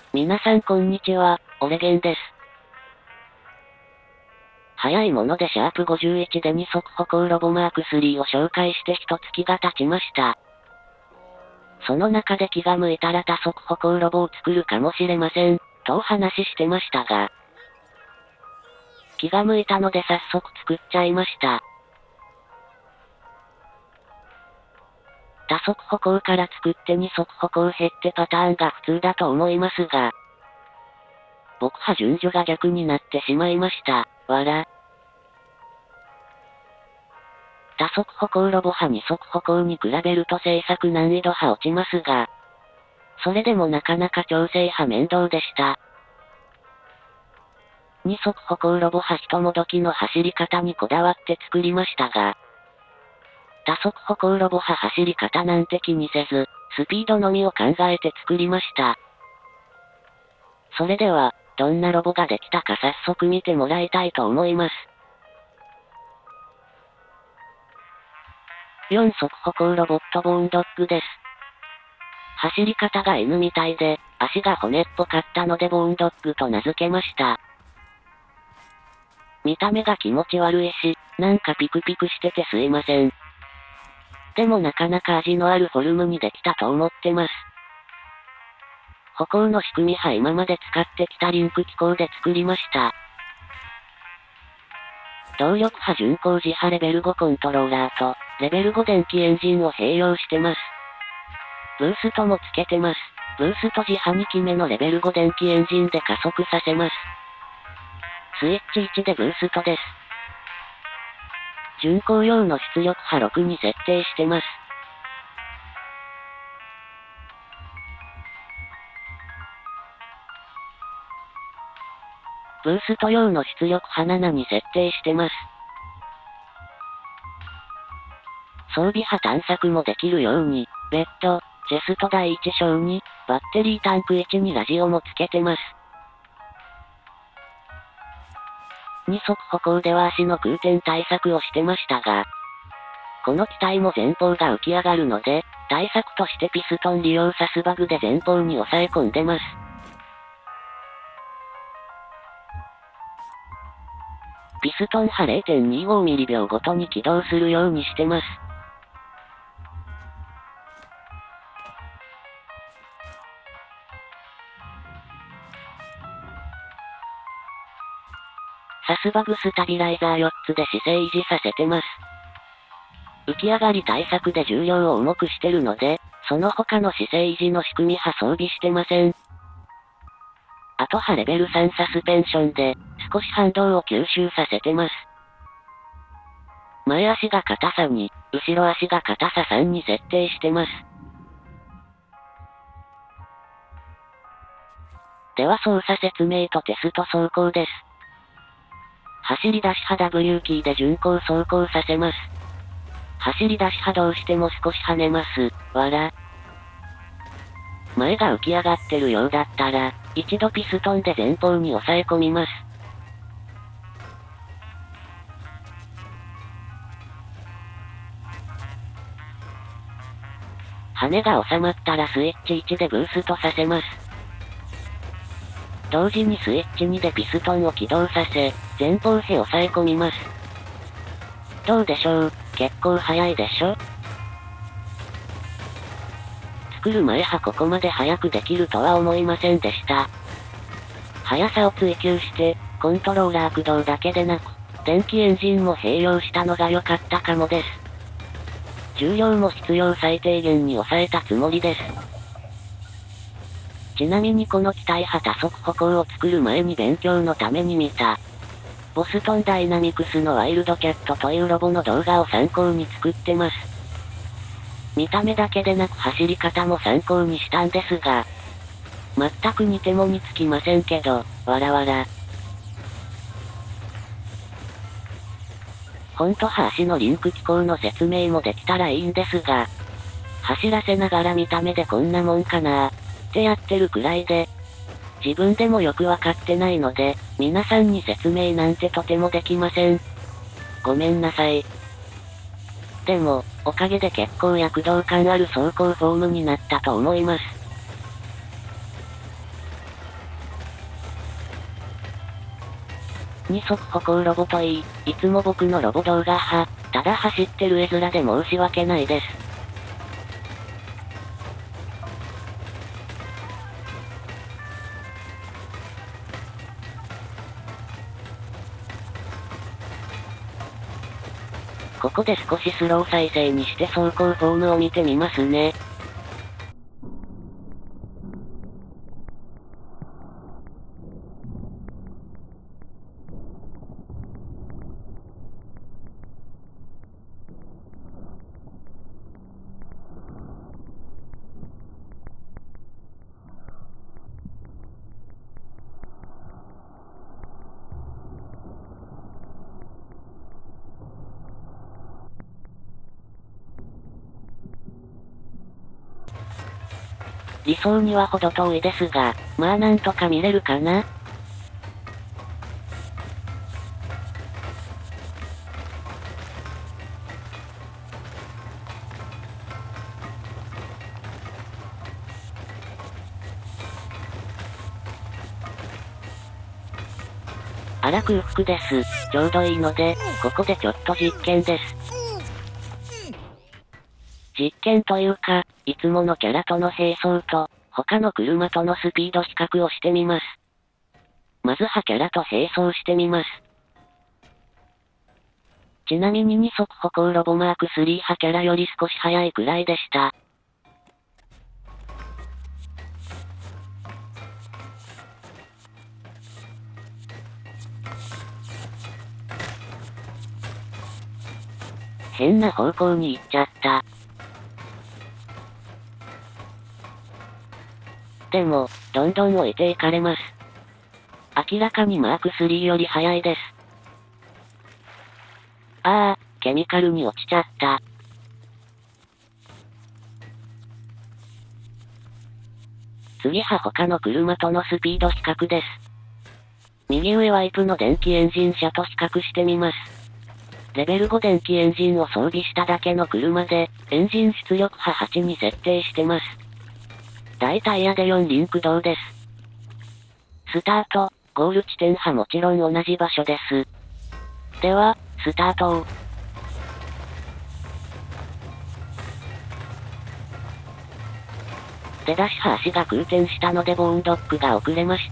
皆さんこんにちは、オレゲンです。早いものでシャープ51で二足歩行ロボマーク3を紹介して一月が経ちました。その中で気が向いたら多足歩行ロボを作るかもしれません、とお話ししてましたが、気が向いたので早速作っちゃいました。多足歩行から作って二足歩行減ってパターンが普通だと思いますが、僕は順序が逆になってしまいました。多足歩行ロボ派二足歩行に比べると制作難易度は落ちますが、それでもなかなか調整は面倒でした。二足歩行ロボ派人もどきの走り方にこだわって作りましたが、多足歩行ロボ派走り方なんて気にせず、スピードのみを考えて作りました。それでは、どんなロボができたか早速見てもらいたいと思います。4足歩行ロボットボーンドッグです。走り方が犬みたいで、足が骨っぽかったのでボーンドッグと名付けました。見た目が気持ち悪いし、なんかピクピクしててすいません。でもなかなか味のあるフォルムにできたと思ってます。歩行の仕組みは今まで使ってきたリンク機構で作りました。動力波巡航自波レベル5コントローラーと、レベル5電気エンジンを併用してます。ブーストもつけてます。ブースト自波2機目のレベル5電気エンジンで加速させます。スイッチ1でブーストです。巡航用の出力波6に設定してます。ブースト用の出力波7に設定してます。装備波探索もできるように、ベッド、チェスト第1章に、バッテリータンク1にラジオもつけてます。二足歩行では足の空転対策をしてましたが、この機体も前方が浮き上がるので、対策としてピストン利用サスバグで前方に抑え込んでます。ピストン波 0.25 ミリ秒ごとに起動するようにしてます。サスバグスタビライザー4つで姿勢維持させてます。浮き上がり対策で重量を重くしてるので、その他の姿勢維持の仕組みは装備してません。あとはレベル3サスペンションで、少し反動を吸収させてます。前足が硬さ2、後ろ足が硬さ3に設定してます。では操作説明とテスト走行です。走り出し波 W キーで巡航走行させます。走り出し波どうしても少し跳ねます。前が浮き上がってるようだったら、一度ピストンで前方に抑え込みます。羽が収まったらスイッチ1でブーストさせます。同時にスイッチ2でピストンを起動させ、前方へ抑え込みます。どうでしょう、結構早いでしょ？作る前はここまで早くできるとは思いませんでした。速さを追求して、コントローラー駆動だけでなく、電気エンジンも併用したのが良かったかもです。重量も必要最低限に抑えたつもりです。ちなみにこの機体波多足歩行を作る前に勉強のために見た、ボストンダイナミクスのワイルドキャットというロボの動画を参考に作ってます。見た目だけでなく走り方も参考にしたんですが、全く似ても似つきませんけど、ほんとは足のリンク機構の説明もできたらいいんですが、走らせながら見た目でこんなもんかなーってやってるくらいで、自分でもよくわかってないので、皆さんに説明なんてとてもできません。ごめんなさい。でも、おかげで結構躍動感ある走行フォームになったと思います。 二足歩行ロボといい、いつも僕のロボ動画派、ただ走ってる絵面で申し訳ないです。ここで少しスロー再生にして走行フォームを見てみますね。理想には程遠いですが、まあなんとか見れるかな。あら空腹です。ちょうどいいので、ここでちょっと実験です。実験というか、いつものキャラとの並走と、他の車とのスピード比較をしてみます。まずはキャラと並走してみます。ちなみに二足歩行ロボマーク3派キャラより少し速いくらいでした。変な方向に行っちゃった。でも、どんどん置いていかれます。明らかにマーク3より速いです。ああ、ケミカルに落ちちゃった。次は他の車とのスピード比較です。右上ワイプの電気エンジン車と比較してみます。レベル5電気エンジンを装備しただけの車で、エンジン出力波8に設定してます。大タイヤで4輪駆動です。スタート、ゴール地点はもちろん同じ場所です。では、スタートを。出だしは足が空転したのでボーンドッグが遅れました。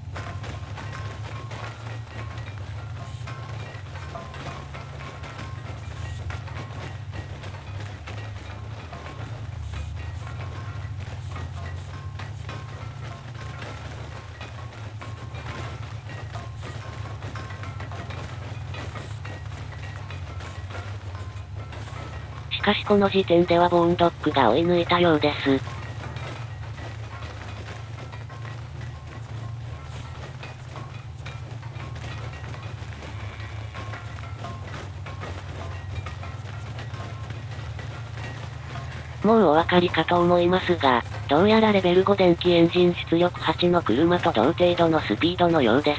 しかしこの時点ではボーンドッグが追い抜いたようです。もうお分かりかと思いますが、どうやらレベル5電気エンジン出力8の車と同程度のスピードのようです。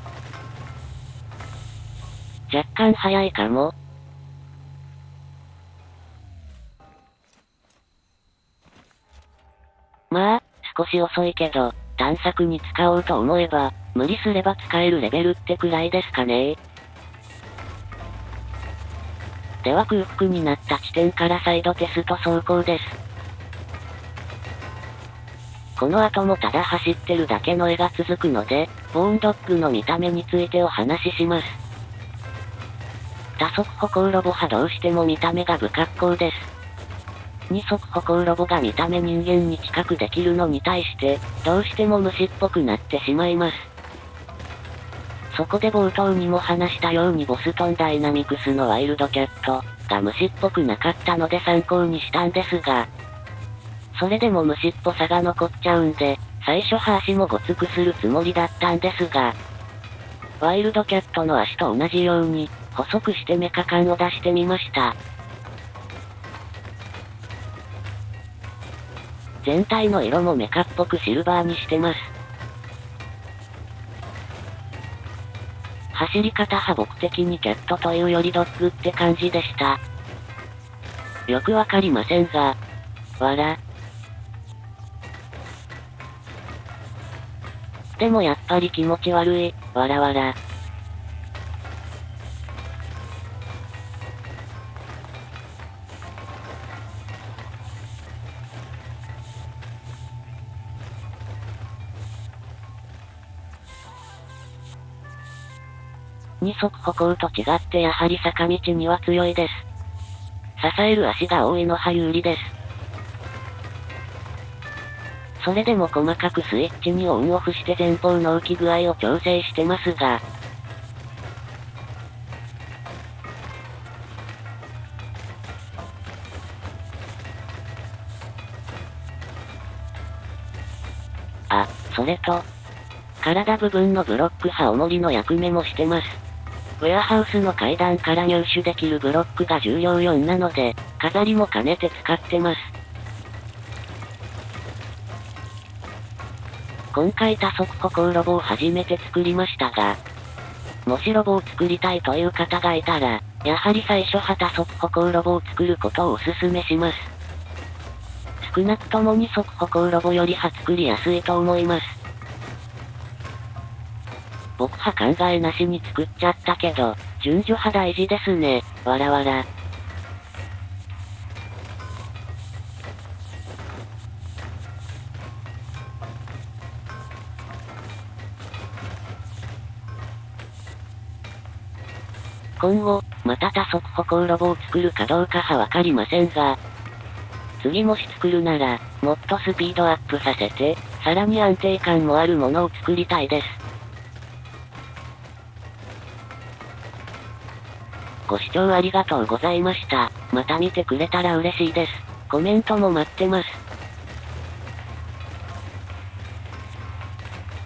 若干速いかも。まあ、少し遅いけど、探索に使おうと思えば、無理すれば使えるレベルってくらいですかね。では空腹になった地点から再度テスト走行です。この後もただ走ってるだけの絵が続くので、ボーンドッグの見た目についてお話しします。多足歩行ロボはどうしても見た目が不格好です。二足歩行ロボが見た目人間に近くできるのに対して、どうしても虫っぽくなってしまいます。そこで冒頭にも話したようにボストンダイナミクスのワイルドキャットが虫っぽくなかったので参考にしたんですが、それでも虫っぽさが残っちゃうんで、最初は足もごつくするつもりだったんですが、ワイルドキャットの足と同じように、細くしてメカ感を出してみました。全体の色もメカっぽくシルバーにしてます。走り方は僕的にキャットというよりドッグって感じでした。よくわかりませんが、わら。でもやっぱり気持ち悪い、わらわら。 二足歩行と違ってやはり坂道には強いです。支える足が多いのは有利です。それでも細かくスイッチにオンオフして前方の浮き具合を調整してますが、あ、それと、体部分のブロック刃重りの役目もしてます。ウェアハウスの階段から入手できるブロックが重量4なので、飾りも兼ねて使ってます。今回多足歩行ロボを初めて作りましたが、もしロボを作りたいという方がいたら、やはり最初は多足歩行ロボを作ることをお勧めします。少なくとも二足歩行ロボよりは作りやすいと思います。僕は考えなしに作っちゃったけど、順序は大事ですね、わらわら。今後、また多足歩行ロボを作るかどうかはわかりませんが、次もし作るなら、もっとスピードアップさせて、さらに安定感もあるものを作りたいです。ご視聴ありがとうございました。また見てくれたら嬉しいです。コメントも待ってます。